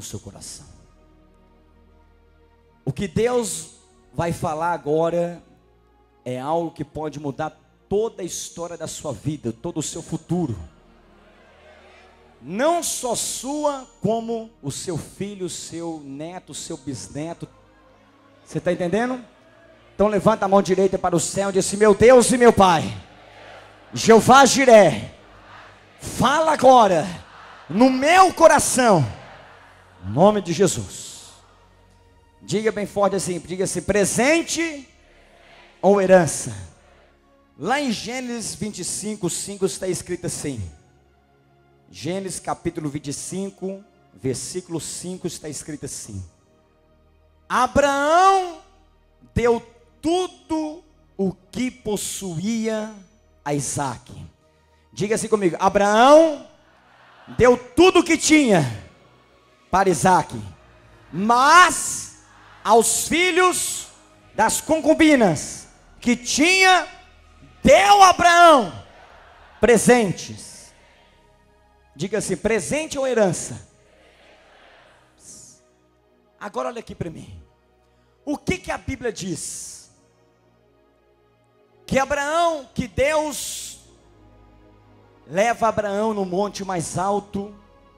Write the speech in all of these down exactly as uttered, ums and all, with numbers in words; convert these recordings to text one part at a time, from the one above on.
seu coração. O que Deus vai falar agora é algo que pode mudar toda a história da sua vida, todo o seu futuro. Não só sua, como o seu filho, o seu neto, o seu bisneto. Você está entendendo? Então levanta a mão direita para o céu e diz assim: meu Deus e meu Pai, Jeová Jiré, fala agora no meu coração, em nome de Jesus. Diga bem forte assim, diga assim: presente ou herança? Lá em Gênesis vinte e cinco, cinco está escrito assim. Gênesis capítulo vinte e cinco, versículo cinco está escrito assim: Abraão deu tudo o que possuía a Isaque. Diga assim comigo: Abraão deu tudo o que tinha para Isaque, mas aos filhos das concubinas que tinha, deu Abraão presentes. Diga assim: presente ou herança? Agora olha aqui para mim. O que que a Bíblia diz? Que Abraão, que Deus leva Abraão no monte mais alto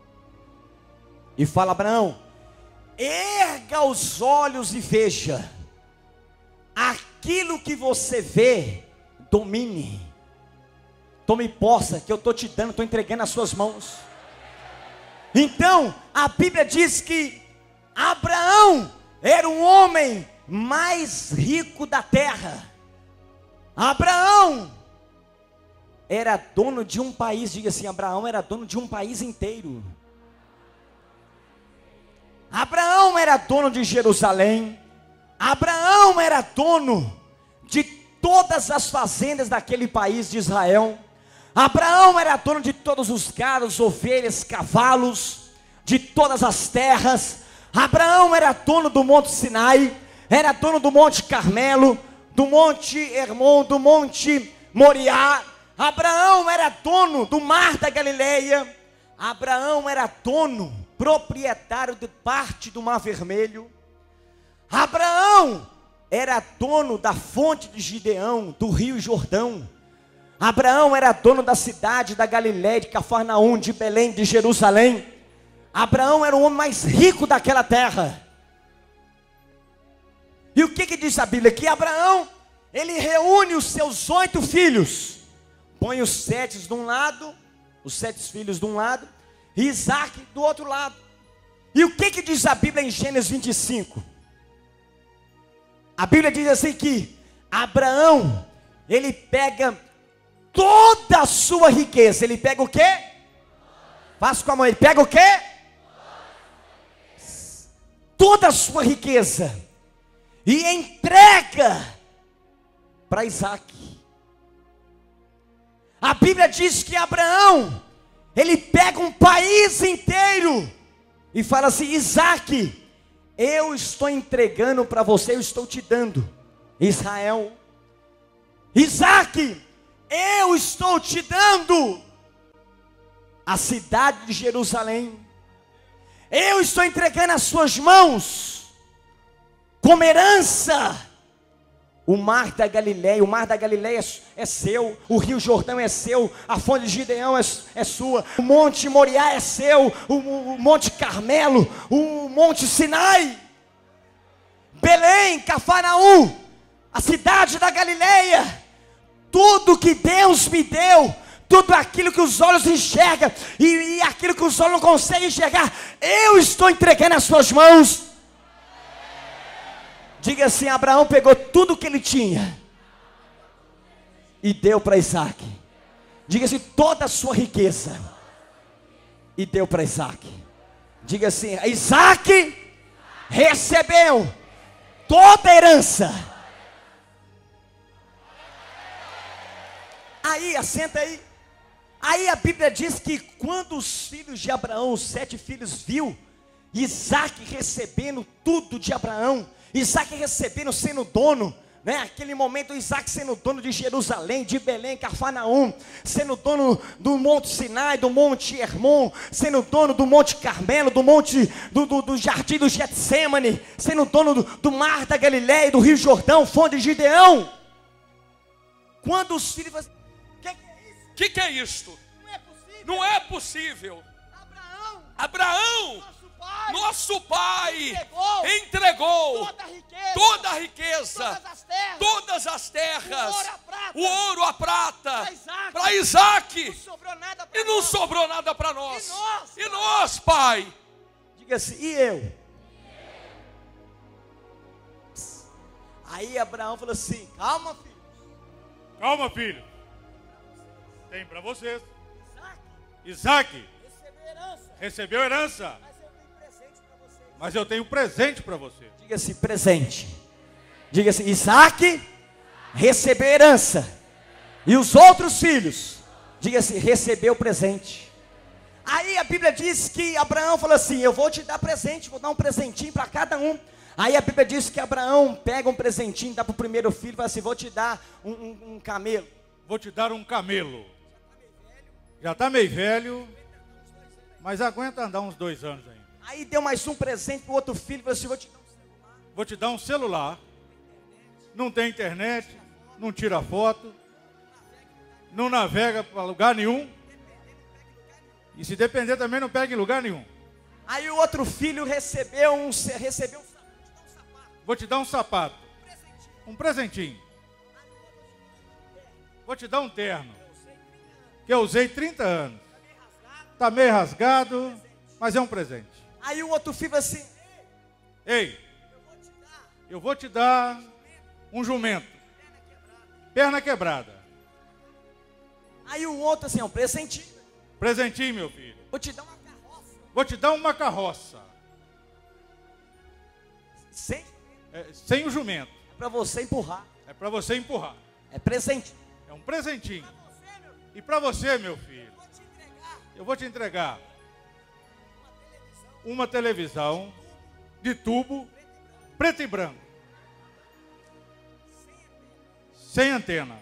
e fala: Abraão, erga os olhos e veja. Aquilo que você vê, domine. Tome posse, que eu estou te dando, estou entregando nas suas mãos. Então, a Bíblia diz que Abraão era o homem mais rico da terra. Abraão era dono de um país, diga assim: Abraão era dono de um país inteiro. Abraão era dono de Jerusalém. Abraão era dono de todas as fazendas daquele país de Israel. Abraão era dono de todos os gados, ovelhas, cavalos, de todas as terras. Abraão era dono do Monte Sinai, era dono do Monte Carmelo, do Monte Hermon, do Monte Moriá. Abraão era dono do Mar da Galileia. Abraão era dono, proprietário de parte do Mar Vermelho. Abraão era dono da fonte de Gideão, do Rio Jordão. Abraão era dono da cidade da Galileia, de Cafarnaum, de Belém, de Jerusalém. Abraão era o homem mais rico daquela terra. E o que que diz a Bíblia? Que Abraão, ele reúne os seus oito filhos, põe os sete de um lado, os sete filhos de um lado, e Isaac do outro lado. E o que que diz a Bíblia em Gênesis vinte e cinco? A Bíblia diz assim que Abraão, ele pega toda a sua riqueza. Ele pega o quê? Faça com a mão. Ele pega o quê? Toda a sua riqueza e entrega para Isaac. A Bíblia diz que Abraão, ele pega um país inteiro e fala assim: Isaac, eu estou entregando para você, eu estou te dando Israel. Isaac, eu estou te dando a cidade de Jerusalém. Eu estou entregando nas suas mãos como herança o Mar da Galileia. O Mar da Galileia é seu, o Rio Jordão é seu, a fonte de Gideão é, é sua, o Monte Moriá é seu, o, o Monte Carmelo, o Monte Sinai, Belém, Cafarnaum, a cidade da Galileia. Tudo que Deus me deu, tudo aquilo que os olhos enxergam e, e aquilo que os olhos não conseguem enxergar, eu estou entregando nas suas mãos. Diga assim: Abraão pegou tudo que ele tinha e deu para Isaac. Diga assim: toda a sua riqueza e deu para Isaac. Diga assim: Isaac recebeu toda a herança. Aí, assenta aí. Aí a Bíblia diz que quando os filhos de Abraão, os sete filhos, viu Isaac recebendo tudo de Abraão, Isaac recebendo, sendo dono, né? Aquele momento, Isaac sendo dono de Jerusalém, de Belém, Cafarnaum, sendo dono do Monte Sinai, do Monte Hermon, sendo dono do Monte Carmelo, do Monte, do, do, do Jardim do Getsemane, sendo dono do, do Mar da Galileia, do Rio Jordão, fonte de Gideão. Quando os filhos falam, o que, que é isso? O que, que é isto? Não é possível. Não é possível. Abraão, Abraão, nosso pai, nosso pai, entregou, entregou toda a riqueza, toda a riqueza, todas as terras, todas as terras, o ouro, a prata, o ouro, a prata, para Isaac, para Isaac, não sobrou nada para e não nós. sobrou nada para nós. E nós, E nós, pai? Diga assim, e eu? Aí Abraão falou assim, calma, filho. Calma, filho. Tem para vocês. Isaac, Isaac recebeu herança, recebeu herança, mas eu tenho presente para vocês. mas eu tenho presente para você. Diga assim, presente. Diga assim, Isaac recebeu herança. E os outros filhos, diga assim, recebeu presente. Aí a Bíblia diz que Abraão falou assim, eu vou te dar presente, vou dar um presentinho para cada um. Aí a Bíblia diz que Abraão pega um presentinho, dá para o primeiro filho, fala assim, vou te dar um, um, um camelo. Vou te dar um camelo. Já está meio velho, mas aguenta andar uns dois anos ainda. Aí deu mais um presente para o outro filho, falou assim, vou te dar um celular. Vou te dar um celular. Não tem internet, não tira foto, não navega para lugar nenhum. E se depender também não pega em lugar nenhum. Aí o outro filho recebeu um, recebeu um sapato. Vou te dar um sapato, um presentinho. Vou te dar um terno, que eu usei trinta anos. Está meio rasgado, mas é um presente. Aí o outro filho falou assim, Ei, eu vou te dar um jumento, perna quebrada. aí o outro assim, um presentinho. Presentinho, meu filho. Vou te dar uma carroça. Vou te dar uma carroça, Sem, é, sem o jumento. para você empurrar. É para você empurrar. É presente. É um presentinho. E para você, meu filho, eu vou te entregar uma televisão de tubo, preto e branco, sem antena.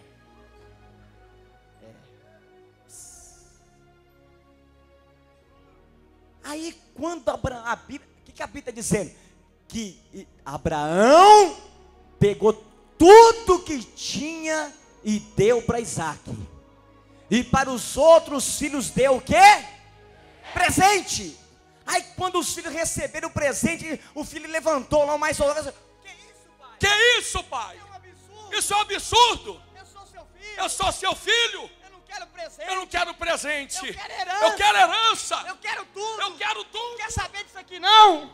Aí quando Abraão, a Bíblia, o que, que a Bíblia está dizendo? Que Abraão pegou tudo que tinha e deu para Isaac. E para os outros filhos deu o quê? Presente. Aí quando os filhos receberam o presente, o filho levantou lá mais ou menos. Que isso, pai? Que isso, pai? É um absurdo. Isso é um absurdo. Eu sou seu filho. Eu sou seu filho. Eu não quero presente. Eu não quero presente. Eu quero herança. Eu quero herança. Eu quero tudo. Eu quero tudo. Quer saber disso aqui não?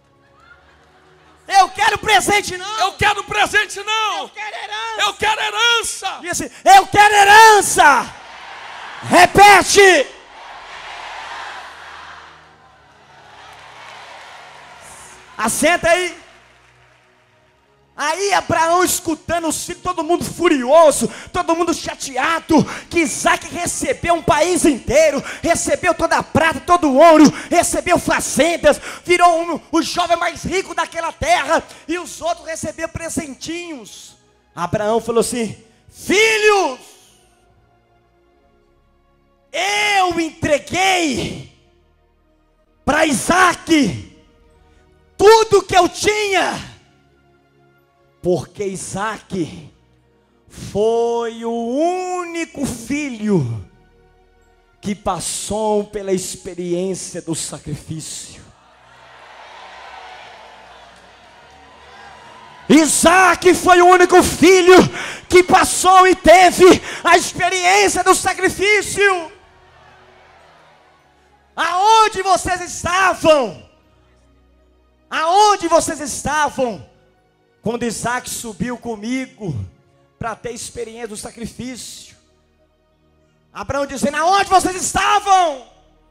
Eu quero presente não. Eu quero presente não. Eu quero herança. Eu quero herança. Diz assim, eu quero herança. Repete. Assenta aí. Aí Abraão escutando os filhos, todo mundo furioso, todo mundo chateado, que Isaac recebeu um país inteiro, recebeu toda a prata, todo o ouro, recebeu fazendas, virou um, o jovem mais rico daquela terra, e os outros receberam presentinhos. Abraão falou assim, filhos, eu entreguei para Isaac tudo que eu tinha, porque Isaac foi o único filho que passou pela experiência do sacrifício. Isaac foi o único filho que passou e teve a experiência do sacrifício. Aonde vocês estavam? Aonde vocês estavam quando Isaac subiu comigo para ter experiência do sacrifício? Abraão dizendo, aonde vocês estavam?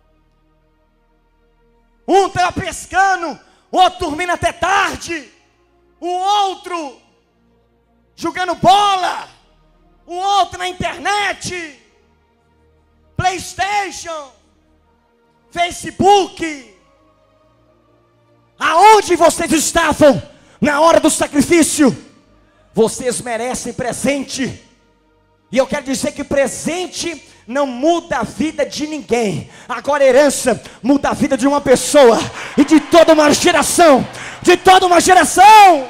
Um estava pescando, o outro dormindo até tarde, o outro jogando bola, o outro na internet, PlayStation, Facebook. Aonde vocês estavam na hora do sacrifício? vocês merecem presente. E eu quero dizer que presente não muda a vida de ninguém. Agora herança muda a vida de uma pessoa e de toda uma geração. De toda uma geração.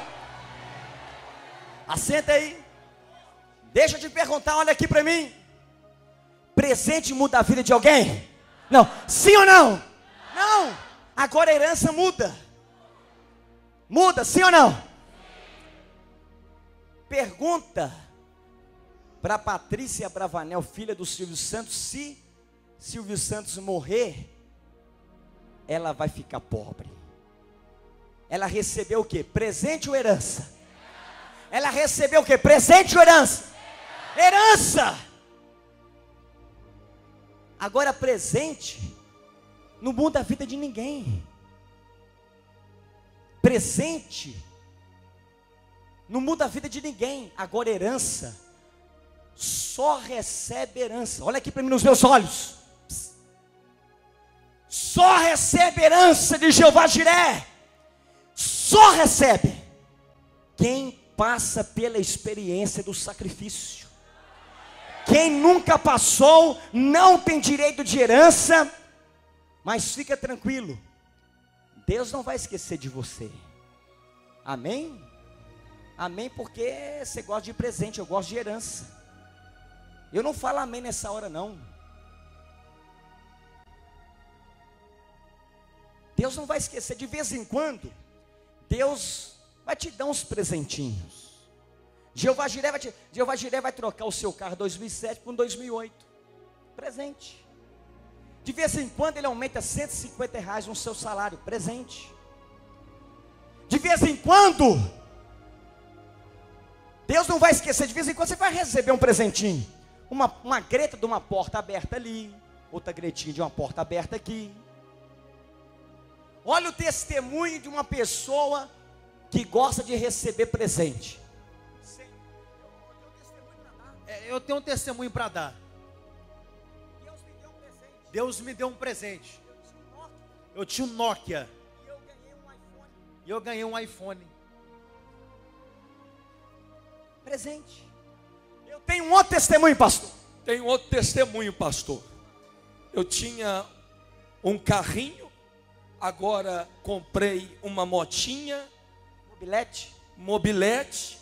Assenta aí. Deixa eu te perguntar, olha aqui para mim. Presente muda a vida de alguém? Não. Sim ou não? Não. Agora a herança muda. Muda, sim ou não? Pergunta para Patrícia Bravanel, filha do Silvio Santos, se Silvio Santos morrer, ela vai ficar pobre. Ela recebeu o quê? Presente ou herança? Ela recebeu o quê? Presente ou herança? Herança! Agora presente não muda a vida de ninguém. Presente não muda a vida de ninguém. Agora herança só recebe herança. Olha aqui para mim nos meus olhos. Só recebe herança de Jeová Jiré. Só recebe quem passa pela experiência do sacrifício. Quem nunca passou não tem direito de herança. Mas fica tranquilo, Deus não vai esquecer de você. Amém? Amém, porque você gosta de presente, eu gosto de herança. Eu não falo amém nessa hora não. Deus não vai esquecer. De vez em quando Deus vai te dar uns presentinhos. Jeová Jiré vai, te, Jeová Jiré vai trocar o seu carro dois mil e sete com dois mil e oito. Presente. De vez em quando ele aumenta cento e cinquenta reais no seu salário. Presente. De vez em quando Deus não vai esquecer. De vez em quando você vai receber um presentinho. Uma, uma greta de uma porta aberta ali. Outra gretinha de uma porta aberta aqui. Olha o testemunho de uma pessoa que gosta de receber presente. Eu tenho um testemunho para dar. Deus me deu um presente. Eu tinha um Nokia. E eu ganhei um iPhone. Presente. Eu tenho um outro testemunho, pastor. Tenho outro testemunho, pastor. Eu tinha um carrinho, agora comprei uma motinha, mobilete, mobilete,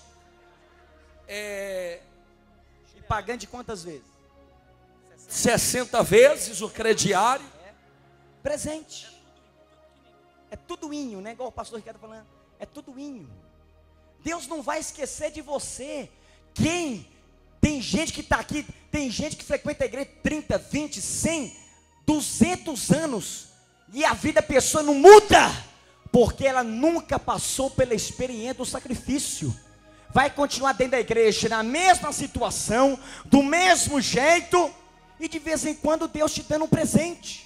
é, e pagando de quantas vezes? sessenta vezes o crediário. É. Presente. É tudo inho, né? Igual o pastor Ricardo falando. É tudo inho. Deus não vai esquecer de você. Quem? Tem gente que está aqui, tem gente que frequenta a igreja trinta, vinte, cem, duzentos anos. E a vida da pessoa não muda. Porque ela nunca passou pela experiência do sacrifício. Vai continuar dentro da igreja, na mesma situação, do mesmo jeito. E de vez em quando Deus te dando um presente.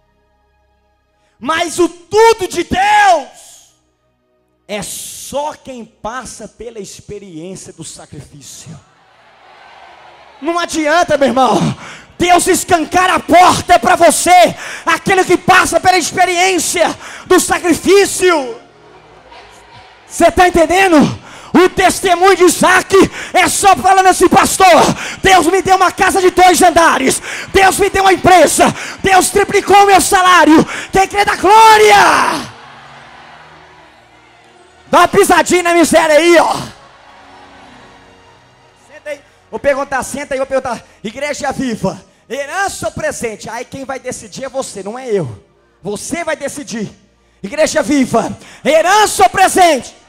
Mas o tudo de Deus é só quem passa pela experiência do sacrifício. Não adianta, meu irmão, Deus escancar a porta para você, aquele que passa pela experiência do sacrifício. Você está entendendo? O testemunho de Isaac é só falando assim: pastor, Deus me deu uma casa de dois andares, Deus me deu uma empresa, Deus triplicou o meu salário. Quem crê da glória? Dá uma pisadinha na miséria aí, ó. Senta aí. Vou perguntar, senta aí, vou perguntar: igreja viva, herança ou presente? Aí quem vai decidir é você, não é eu. Você vai decidir. Igreja viva, herança ou presente?